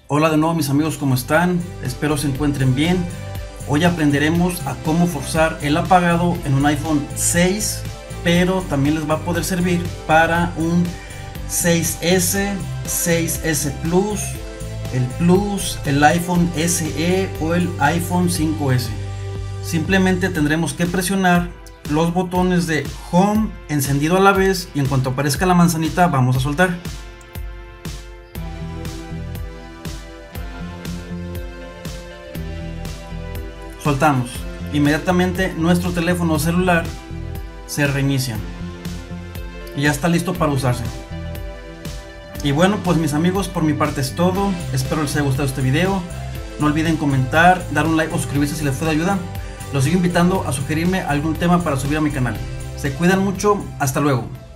Hola de nuevo mis amigos, ¿cómo están? Espero se encuentren bien. Hoy aprenderemos a cómo forzar el apagado en un iPhone 6, pero también les va a poder servir para un 6S, 6S Plus, el Plus, el iPhone SE o el iPhone 5S. Simplemente tendremos que presionar los botones de Home encendido a la vez y en cuanto aparezca la manzanita vamos a soltar. Soltamos. Inmediatamente nuestro teléfono celular se reinicia y ya está listo para usarse. Y bueno, pues mis amigos, por mi parte es todo. Espero les haya gustado este video. No olviden comentar, dar un like o suscribirse si les fue de ayuda. Los sigo invitando a sugerirme algún tema para subir a mi canal. Se cuidan mucho, hasta luego.